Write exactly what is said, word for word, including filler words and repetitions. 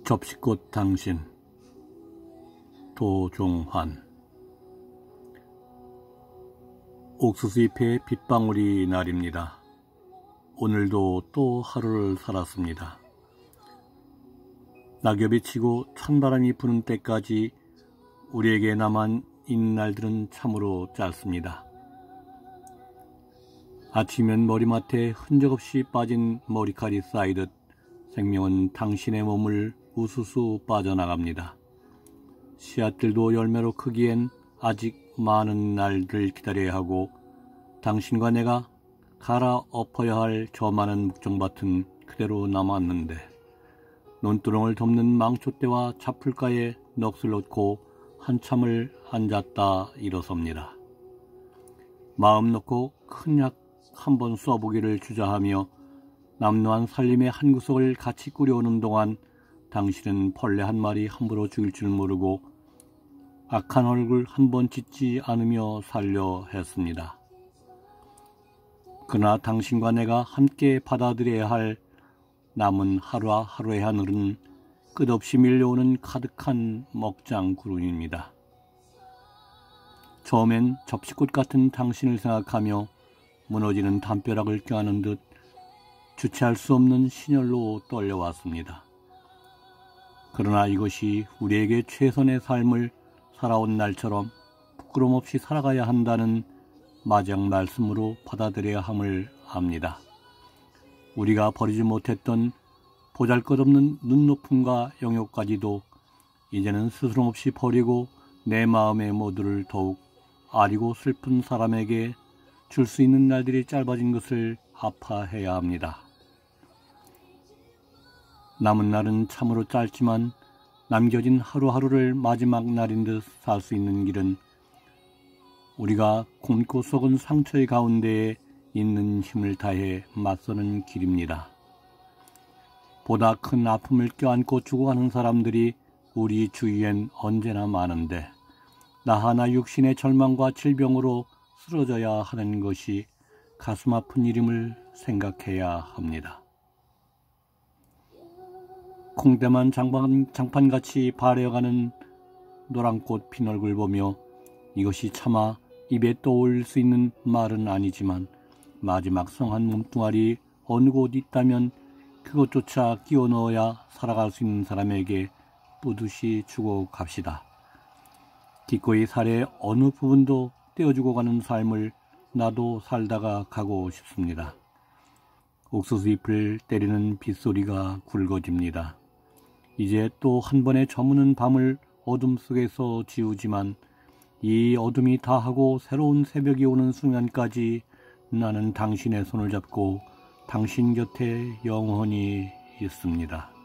접시꽃 당신. 도종환. 옥수수잎의 빗방울이 날입니다. 오늘도 또 하루를 살았습니다. 낙엽이 치고 찬바람이 부는 때까지 우리에게 남은 있는 날들은 참으로 짧습니다. 아침이면 머리맡에 흔적 없이 빠진 머리칼이 쌓이듯 생명은 당신의 몸을 우수수 빠져나갑니다. 씨앗들도 열매로 크기엔 아직 많은 날들 기다려야 하고 당신과 내가 갈아엎어야 할 저 많은 묵정밭은 그대로 남았는데 논두렁을 덮는 망초대와 잡풀가에 넋을 놓고 한참을 앉았다 일어섭니다. 마음 놓고 큰 약 한번 쏘보기를 주저하며 남루한 살림의 한 구석을 같이 꾸려오는 동안 당신은 벌레 한 마리 함부로 죽일 줄 모르고 악한 얼굴 한 번 짓지 않으며 살려 했습니다. 그러나 당신과 내가 함께 받아들여야 할 남은 하루하루의 하늘은 끝없이 밀려오는 가득한 먹장 구름입니다. 처음엔 접시꽃 같은 당신을 생각하며 무너지는 담벼락을 껴안은 듯 주체할 수 없는 신열로 떨려왔습니다. 그러나 이것이 우리에게 최선의 삶을 살아온 날처럼 부끄럼 없이 살아가야 한다는 마지막 말씀으로 받아들여야 함을 압니다. 우리가 버리지 못했던 보잘것없는 눈높음과 영역까지도 이제는 스스럼 없이 버리고 내 마음의 모두를 더욱 아리고 슬픈 사람에게 줄 수 있는 날들이 짧아진 것을 아파해야 합니다. 남은 날은 참으로 짧지만 남겨진 하루하루를 마지막 날인 듯 살 수 있는 길은 우리가 곪고 썩은 상처의 가운데에 있는 힘을 다해 맞서는 길입니다. 보다 큰 아픔을 껴안고 죽어가는 사람들이 우리 주위엔 언제나 많은데 나 하나 육신의 절망과 질병으로 쓰러져야 하는 것이 가슴 아픈 일임을 생각해야 합니다. 콩대만 장판, 장판같이 바래어가는 노란꽃 핀 얼굴 보며 이것이 차마 입에 떠올 수 있는 말은 아니지만 마지막 성한 몸뚱아리 어느 곳 있다면 그것조차 끼워 넣어야 살아갈 수 있는 사람에게 뿌듯이 주고 갑시다. 기꺼이 살의 어느 부분도 떼어주고 가는 삶을 나도 살다가 가고 싶습니다. 옥수수 잎을 때리는 빗소리가 굵어집니다. 이제 또 한 번에 저무는 밤을 어둠 속에서 지우지만 이 어둠이 다하고 새로운 새벽이 오는 순간까지 나는 당신의 손을 잡고 당신 곁에 영원히 있습니다.